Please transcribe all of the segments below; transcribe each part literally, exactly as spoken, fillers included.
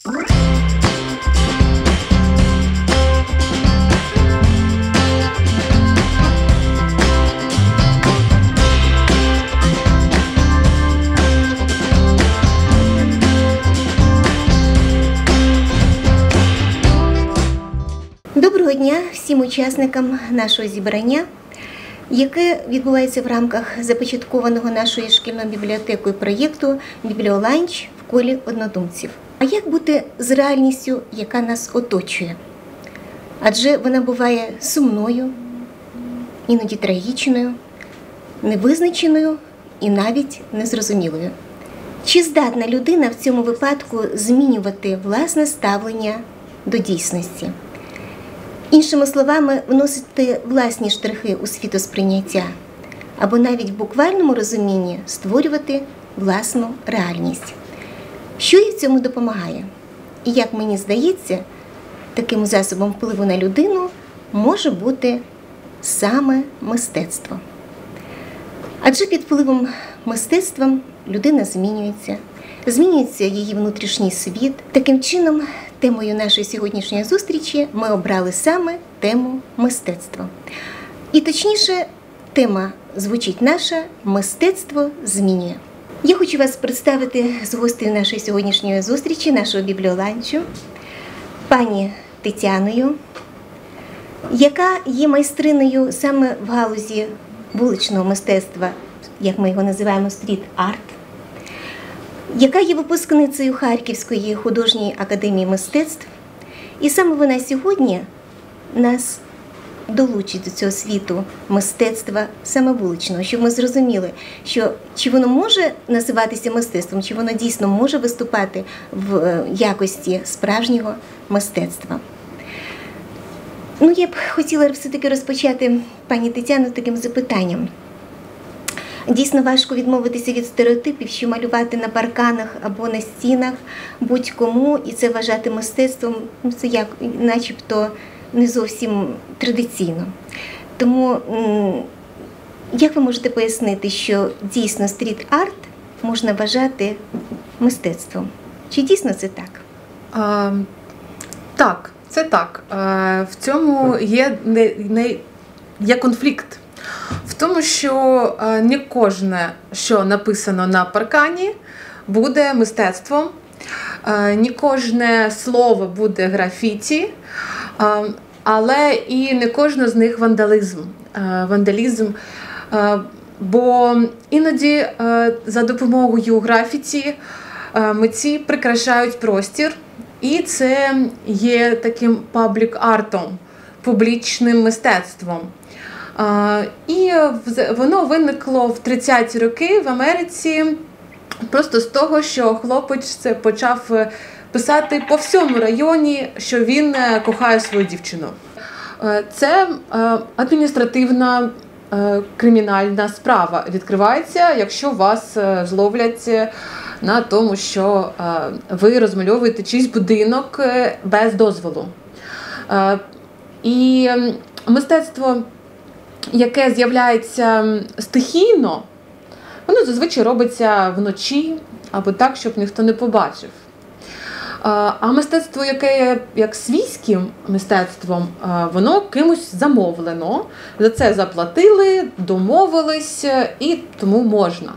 Доброго дня всім учасникам нашого зібрання, яке відбувається в рамках започаткованого нашою шкільною бібліотекою проєкту «Бібліоланч в колі однодумців». А як бути з реальністю, яка нас оточує? Адже вона буває сумною, іноді трагічною, невизначеною і навіть незрозумілою. Чи здатна людина в цьому випадку змінювати власне ставлення до дійсності? Іншими словами, вносити власні штрихи у світосприйняття, або навіть в буквальному розумінні створювати власну реальність. Що їй в цьому допомагає? І, як мені здається, таким засобом впливу на людину може бути саме мистецтво. Адже під впливом мистецтва людина змінюється, змінюється її внутрішній світ. Таким чином, темою нашої сьогоднішньої зустрічі ми обрали саме тему мистецтва. І точніше, тема звучить наша «Мистецтво змінює». Я хочу вас представити з гостею нашої сьогоднішньої зустрічі, нашого бібліоланчу, пані Тетяною, яка є майстринею саме в галузі вуличного мистецтва, як ми його називаємо, стріт-арт, яка є випускницею Харківської художньої академії мистецтв. І саме вона сьогодні нас долучить до цього світу мистецтва саме вуличного, щоб ми зрозуміли, що чи воно може називатися мистецтвом, чи воно дійсно може виступати в якості справжнього мистецтва. Ну, я б хотіла все-таки розпочати, пані Тетяно, таким запитанням. Дійсно важко відмовитися від стереотипів, що малювати на парканах або на стінах будь-кому, і це вважати мистецтвом, ну, це як, начебто не зовсім традиційно. Тому як ви можете пояснити, що дійсно стріт-арт можна вважати мистецтвом? Чи дійсно це так? А, так, це так. А, в цьому є, не, не, є конфлікт. В тому, що не кожне, що написано на паркані, буде мистецтвом, не кожне слово буде графіті, але і не кожне з них вандалізм. вандалізм. Бо іноді за допомогою графіті митці прикрашають простір, і це є таким паблік-артом, публічним мистецтвом. Uh, і воно виникло в тридцяті роки в Америці просто з того, що хлопець почав писати по всьому районі, що він кохає свою дівчину. Uh, це uh, адміністративна uh, кримінальна справа відкривається, якщо вас uh, зловлять на тому, що uh, ви розмальовуєте чийсь будинок uh, без дозволу. Uh, і мистецтво, яке з'являється стихійно, воно зазвичай робиться вночі або так, щоб ніхто не побачив. А мистецтво, яке є як свійським мистецтвом, воно кимось замовлено, за це заплатили, домовились і тому можна.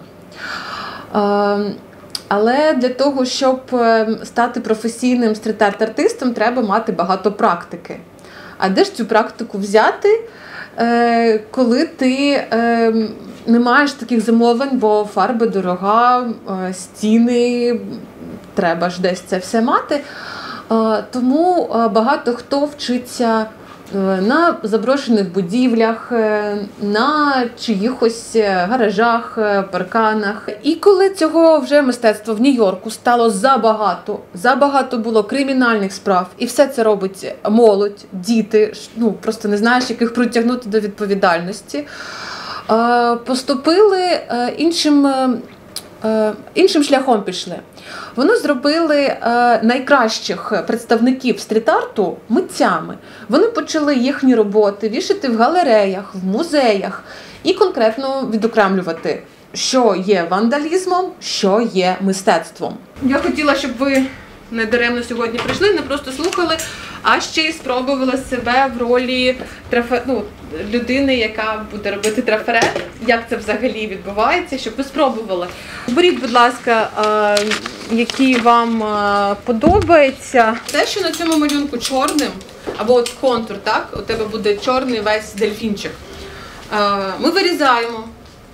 Але для того, щоб стати професійним стріт-арт-артистом, треба мати багато практики. А де ж цю практику взяти, коли ти не маєш таких замовлень, бо фарба дорога, стіни, треба ж десь це все мати. Тому багато хто вчиться на заброшених будівлях, на чиїхось гаражах, парканах. І коли цього вже мистецтва в Нью-Йорку стало забагато, забагато було кримінальних справ, і все це робить молодь, діти, ну просто не знаєш, яких притягнути до відповідальності, поступили іншим, іншим шляхом пішли. Вони зробили е, найкращих представників стріт-арту митцями. Вони почали їхні роботи вішати в галереях, в музеях і конкретно відокремлювати, що є вандалізмом, що є мистецтвом. Я хотіла, щоб ви не даремно сьогодні прийшли, не просто слухали, а ще й спробували себе в ролі трафе... ну, людини, яка буде робити трафарет. Як це взагалі відбувається, щоб ви спробували. Оберіть, будь ласка, які вам подобається. Те, що на цьому малюнку чорним, або от контур, так? У тебе буде чорний весь дельфінчик. Ми вирізаємо,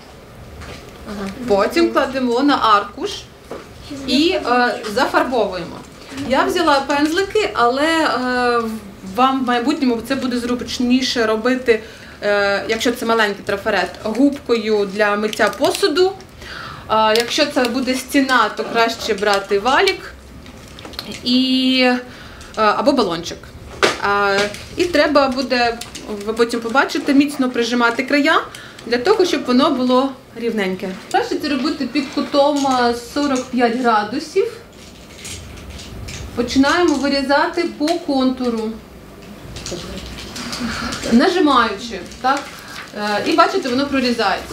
потім кладемо на аркуш і зафарбовуємо. Я взяла пензлики, але вам в майбутньому це буде зручніше робити, якщо це маленький трафарет, губкою для миття посуду. Якщо це буде стіна, то краще брати валік і, або балончик. І треба буде, ви потім побачите, міцно прижимати края, для того, щоб воно було рівненьке. Краще це робити під кутом сорок п'ять градусів. Починаємо вирізати по контуру, нажимаючи, так? І бачите, воно прорізається.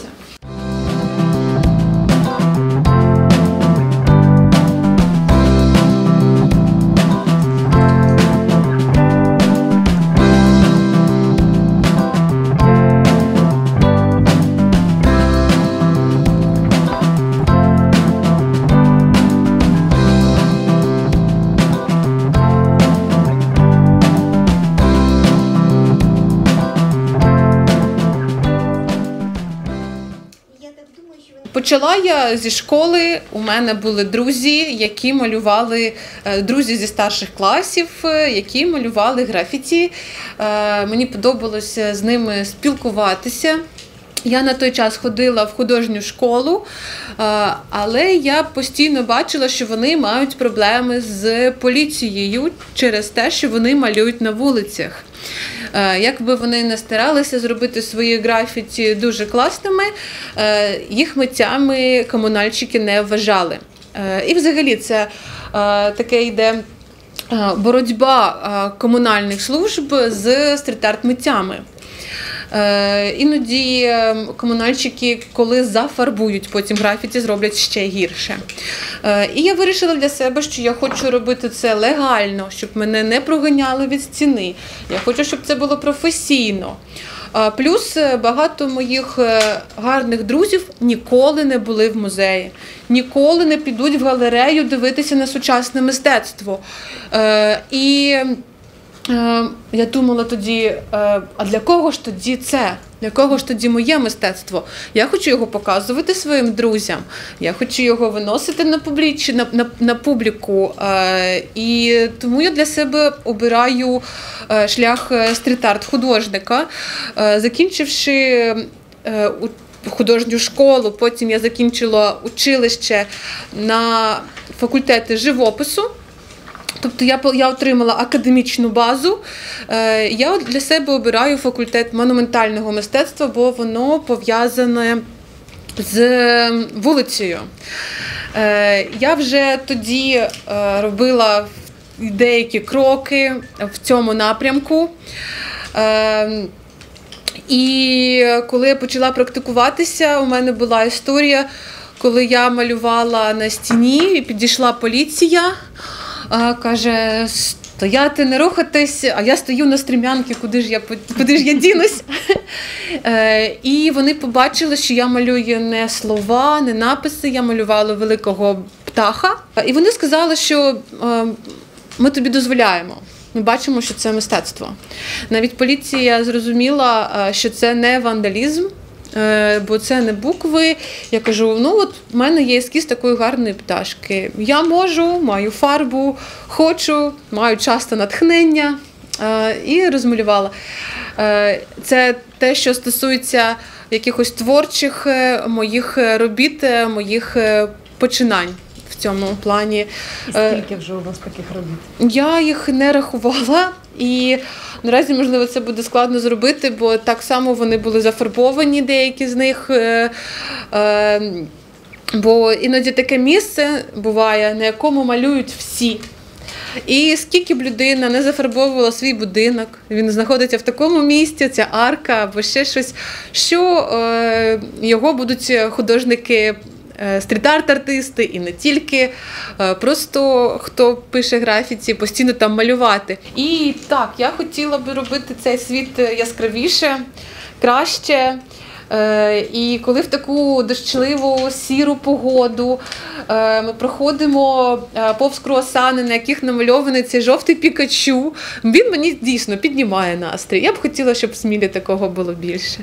Почала я зі школи, у мене були друзі, які малювали, друзі зі старших класів, які малювали графіті. Мені подобалося з ними спілкуватися. Я на той час ходила в художню школу, але я постійно бачила, що вони мають проблеми з поліцією через те, що вони малюють на вулицях. Як би вони не старалися зробити свої графіті дуже класними, їх митцями комунальщики не вважали. І взагалі це таке йде боротьба комунальних служб з стріт-арт митцями. Іноді комунальщики, коли зафарбують потім графіті, зроблять ще гірше. І я вирішила для себе, що я хочу робити це легально, щоб мене не проганяли від стіни. Я хочу, щоб це було професійно. Плюс багато моїх гарних друзів ніколи не були в музеї, ніколи не підуть в галерею дивитися на сучасне мистецтво. І я думала тоді, а для кого ж тоді це? Для кого ж тоді моє мистецтво? Я хочу його показувати своїм друзям, я хочу його виносити на, публіч... на, на, на публіку. І тому я для себе обираю шлях стріт-арт-художника. Закінчивши художню школу, потім я закінчила училище на факультеті живопису. Тобто я, я отримала академічну базу. Я для себе обираю факультет монументального мистецтва, бо воно пов'язане з вулицею. Я вже тоді робила деякі кроки в цьому напрямку. І коли я почала практикуватися, у мене була історія, коли я малювала на стіні, і підійшла поліція. А, каже, стояти, не рухатись, а я стою на стрімянці, куди ж я, куди ж я дінусь. І вони побачили, що я малюю не слова, не написи, я малювала великого птаха. І вони сказали, що ми тобі дозволяємо. Ми бачимо, що це мистецтво. Навіть поліція зрозуміла, що це не вандалізм, бо це не букви. Я кажу, ну от в мене є ескіз такої гарної пташки. Я можу, маю фарбу, хочу, маю часто натхнення. І розмалювала. Це те, що стосується якихось творчих моїх робіт, моїх починань в цьому плані. І скільки вже у вас таких робіт? Я їх не рахувала. І наразі, можливо, це буде складно зробити, бо так само вони були зафарбовані, деякі з них. Бо іноді таке місце буває, на якому малюють всі. І скільки б людина не зафарбовувала свій будинок, він знаходиться в такому місці, ця арка або ще щось, що його будуть художники стріт-арт-артисти, і не тільки, просто хто пише графіті, постійно там малювати. І так, я хотіла би робити цей світ яскравіше, краще. І коли в таку дощливу, сіру погоду ми проходимо повз круасани, на яких намальований цей жовтий Пікачу, він мені дійсно піднімає настрій. Я б хотіла, щоб в Смілі такого було більше.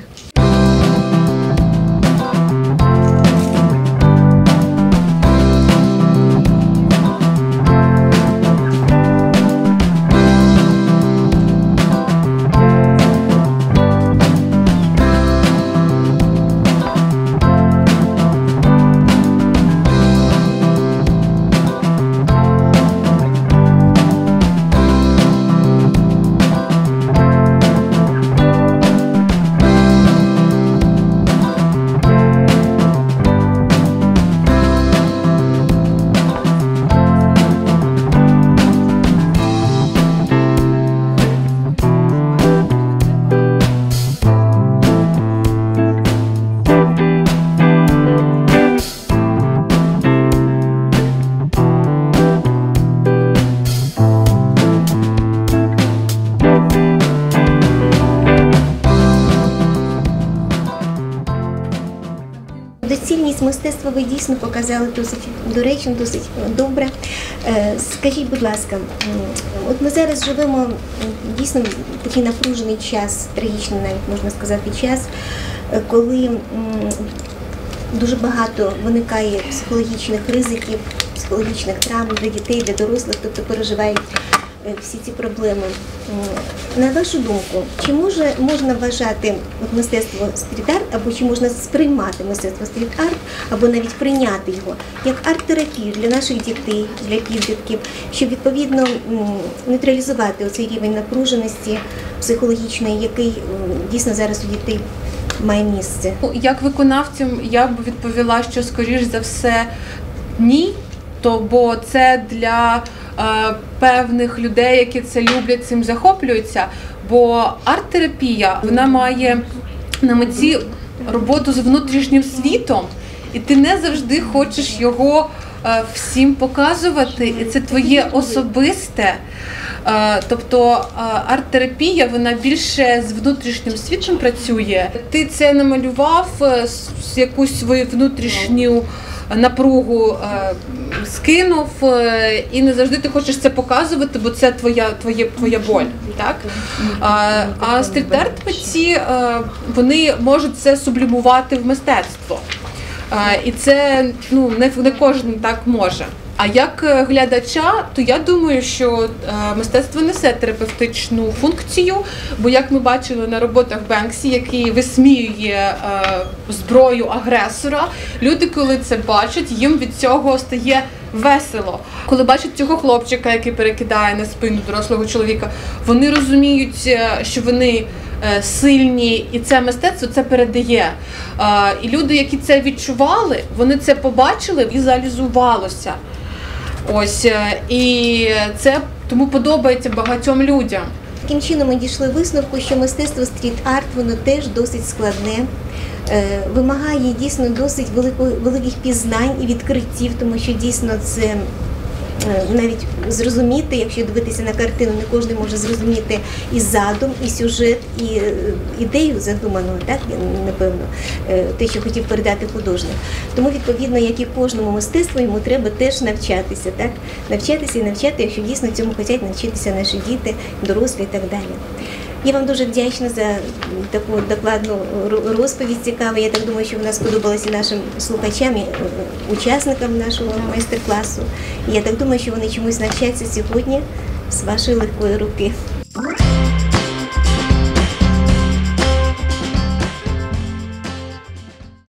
Доцільність мистецтва ви дійсно показали досить доречно, досить добре. Скажіть, будь ласка, от ми зараз живемо дійсно такий напружений час, трагічний навіть можна сказати час, коли дуже багато виникає психологічних ризиків, психологічних травм для дітей, для дорослих, тобто переживають всі ці проблеми. На вашу думку, чи може, можна вважати мистецтво стріт-арт, або чи можна сприймати мистецтво стріт-арт, або навіть прийняти його як арт-терапію для наших дітей, для підлітків, щоб відповідно нейтралізувати оцей рівень напруженості психологічної, який дійсно зараз у дітей має місце? Як виконавцям я б відповіла, що скоріш за все ні, то бо це для певних людей, які це люблять, цим захоплюються, бо арт-терапія, вона має на меті роботу з внутрішнім світом, і ти не завжди хочеш його всім показувати, і це твоє особисте. Тобто арт-терапія, вона більше з внутрішнім світом працює. Ти це намалював, якусь свою внутрішню напругу скинув, і не завжди ти хочеш це показувати, бо це твоя, твоє, твоя боль. Так? А, а стріт-арт митці, вони можуть це сублімувати в мистецтво. А, і це ну, не, не кожен так може. А як глядача, то я думаю, що мистецтво несе терапевтичну функцію, бо як ми бачили на роботах Бенксі, який висміює зброю агресора, люди, коли це бачать, їм від цього стає весело. Коли бачать цього хлопчика, який перекидає на спину дорослого чоловіка, вони розуміють, що вони сильні, і це мистецтво це передає. І люди, які це відчували, вони це побачили, візуалізувалося. Ось, і це тому подобається багатьом людям. Таким чином ми дійшли висновку, що мистецтво стріт-арт, воно теж досить складне, вимагає дійсно досить великих пізнань і відкриттів, тому що дійсно це навіть зрозуміти, якщо дивитися на картину, не кожен може зрозуміти і задум, і сюжет, і ідею задуману, так, напевно, те, що хотів передати художник. Тому, відповідно, як і кожному мистецтву, йому треба теж навчатися, так, навчатися і навчати, якщо дійсно цьому хочуть навчитися наші діти, дорослі і так далі. Я вам дуже вдячна за таку докладну розповідь цікаву. Я так думаю, що вона сподобалася нашим слухачам і учасникам нашого майстер-класу. Я так думаю, що вони чомусь навчаться сьогодні з вашої легкої руки.